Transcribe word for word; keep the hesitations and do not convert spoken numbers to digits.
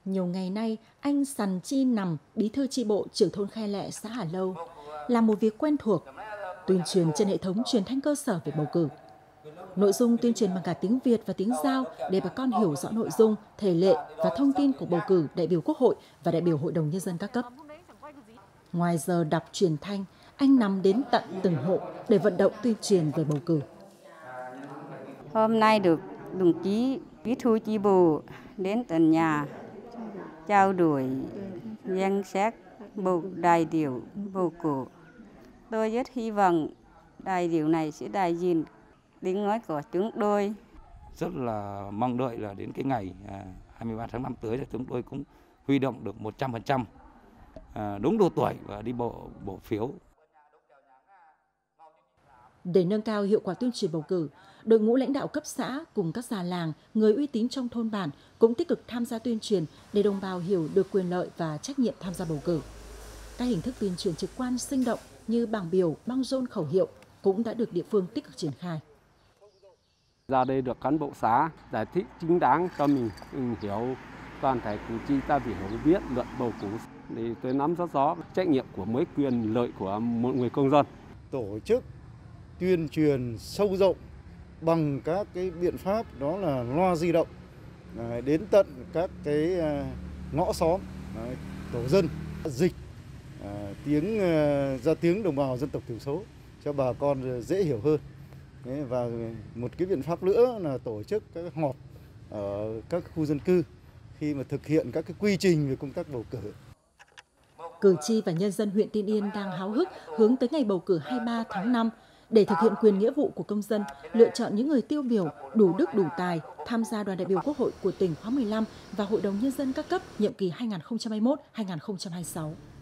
Nhiều ngày nay, anh Sằn Chi Nằm, bí thư chi bộ trưởng thôn Khe Lẹ, xã Hà Lâu, là một việc quen thuộc, tuyên truyền trên hệ thống truyền thanh cơ sở về bầu cử. Nội dung tuyên truyền bằng cả tiếng Việt và tiếng Dao để bà con hiểu rõ nội dung, thể lệ và thông tin của bầu cử đại biểu Quốc hội và đại biểu Hội đồng Nhân dân các cấp. Ngoài giờ đọc truyền thanh, anh Nằm đến tận từng hộ để vận động tuyên truyền về bầu cử. Hôm nay được đồng chí bí thư chi bộ đến tận nhà trao đổi danh sách bầu đại biểu bầu cử. Tôi rất hy vọng đại biểu này sẽ đại diện tiếng nói của chúng tôi. Rất là mong đợi là đến cái ngày hai mươi ba tháng năm tới là chúng tôi cũng huy động được một trăm phần trăm đúng độ tuổi và đi bộ bỏ phiếu. Để nâng cao hiệu quả tuyên truyền bầu cử, đội ngũ lãnh đạo cấp xã cùng các già làng, người uy tín trong thôn bản cũng tích cực tham gia tuyên truyền để đồng bào hiểu được quyền lợi và trách nhiệm tham gia bầu cử. Các hình thức tuyên truyền trực quan sinh động như bảng biểu, băng rôn khẩu hiệu cũng đã được địa phương tích cực triển khai. Ra đây được cán bộ xã giải thích chính đáng cho mình, mình hiểu toàn thể cử tri ta vì hiểu biết luật bầu cử thì tôi nắm rất rõ trách nhiệm của mỗi quyền lợi của mỗi người công dân. Tổ chức tuyên truyền sâu rộng bằng các cái biện pháp đó là loa di động đến tận các cái ngõ xóm, tổ dân, dịch tiếng ra tiếng đồng bào dân tộc thiểu số cho bà con dễ hiểu hơn. Và một cái biện pháp nữa là tổ chức các họp ở các khu dân cư khi mà thực hiện các cái quy trình về công tác bầu cử. Cử tri và nhân dân huyện Tiên Yên đang háo hức hướng tới ngày bầu cử hai mươi ba tháng năm để thực hiện quyền nghĩa vụ của công dân, lựa chọn những người tiêu biểu, đủ đức đủ tài tham gia đoàn đại biểu Quốc hội của tỉnh khóa mười lăm và Hội đồng Nhân dân các cấp nhiệm kỳ hai nghìn không trăm hai mươi mốt đến hai nghìn không trăm hai mươi sáu.